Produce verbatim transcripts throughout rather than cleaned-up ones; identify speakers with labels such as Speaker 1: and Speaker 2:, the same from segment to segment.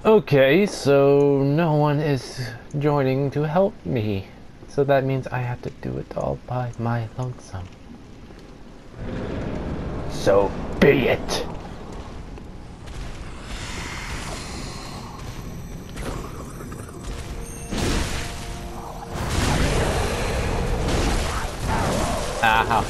Speaker 1: Okay, so no one is joining to help me. So that means I have to do it all by my lonesome. So be it! Aha.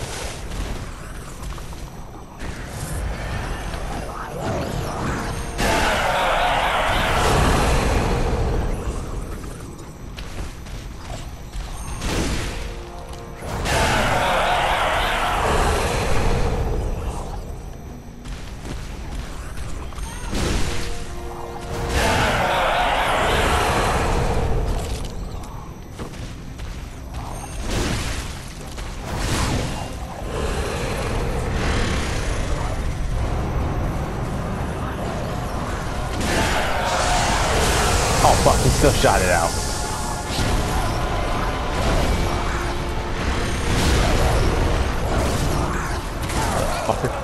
Speaker 1: Oh fuck, he still shot it out. Fucker.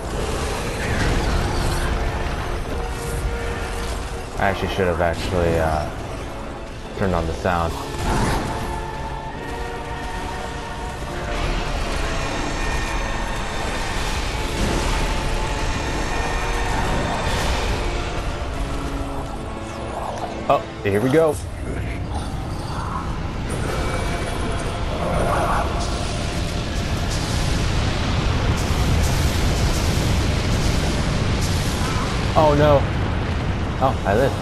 Speaker 1: I actually should have actually uh, turned on the sound. Oh, here we go. Oh no. Oh, I live.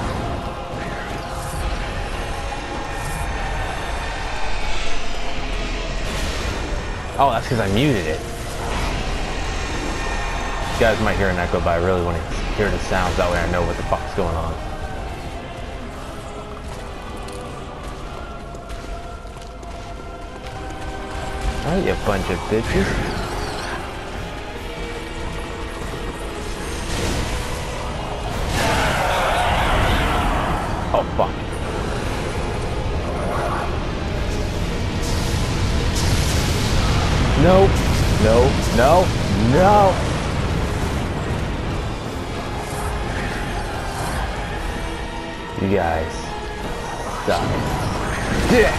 Speaker 1: Oh, that's because I muted it. You guys might hear an echo, but I really want to hear the sounds. That way I know what the fuck's going on. Alright, you bunch of bitches. Oh, fuck. No, no, no, no! You guys suck. Dick!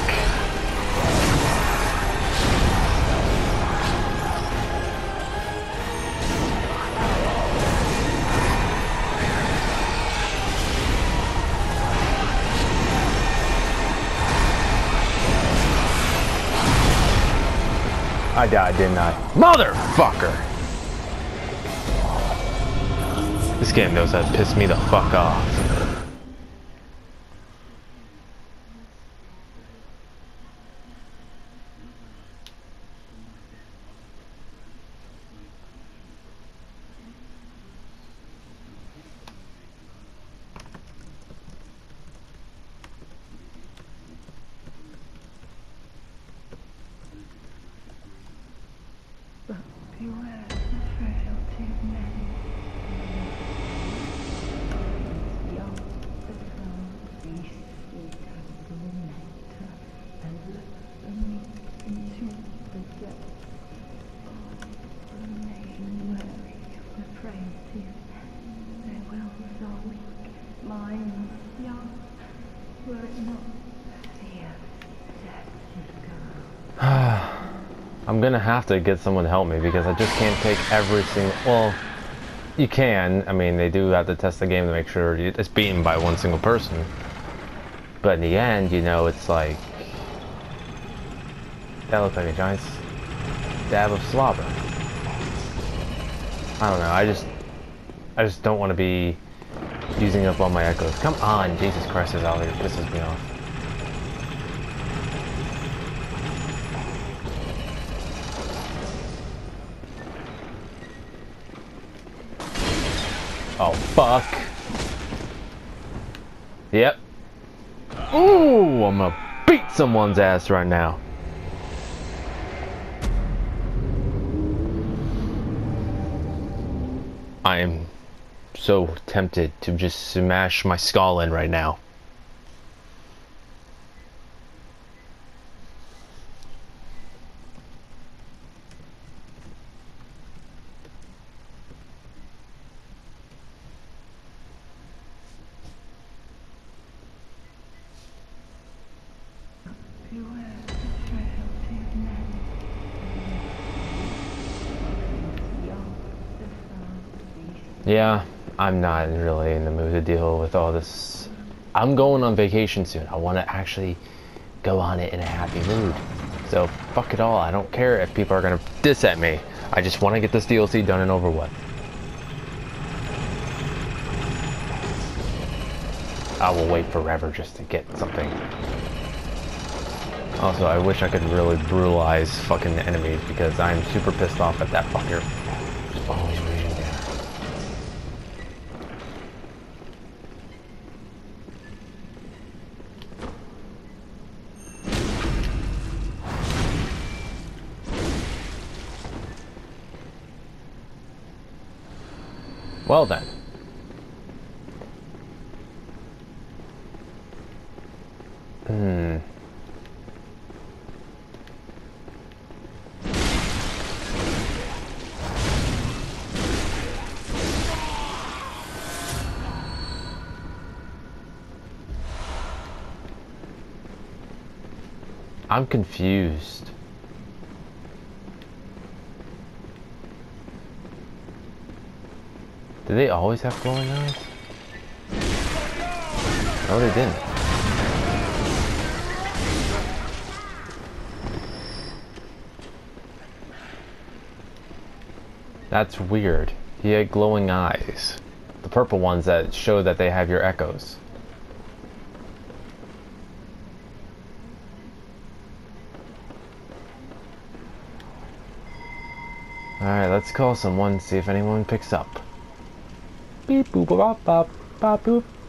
Speaker 1: I died, didn't I? Motherfucker! This game knows how to piss me the fuck off.
Speaker 2: Beware the frailty of men. Young the throne beast will tangle nectar and let them meet into the depths. Remain wary of the frailty of men. Their wills are weak, minds young. Were it not fear, death would go.
Speaker 1: I'm gonna have to get someone to help me because I just can't take every single... Well, you can. I mean, they do have to test the game to make sure it's beaten by one single person. But in the end, you know, it's like... That looks like a giant dab of slobber. I don't know, I just... I just don't want to be using up all my echoes. Come on, Jesus Christ, this out here pisses me off. Oh, fuck. Yep. Ooh, I'm gonna beat someone's ass right now. I am so tempted to just smash my skull in right now. Yeah, I'm not really in the mood to deal with all this. I'm going on vacation soon. I want to actually go on it in a happy mood. So, fuck it all. I don't care if people are going to diss at me. I just want to get this D L C done and over with. I will wait forever just to get something. Also, I wish I could really brutalize fucking enemies because I'm super pissed off at that fucker. Just always waiting there. Well then. Hmm. I'm confused. Did they always have glowing eyes? No, they didn't. That's weird. He had glowing eyes. The purple ones that show that they have your echoes. Alright, let's call someone, see if anyone picks up. Beep boop bop bop bop boop.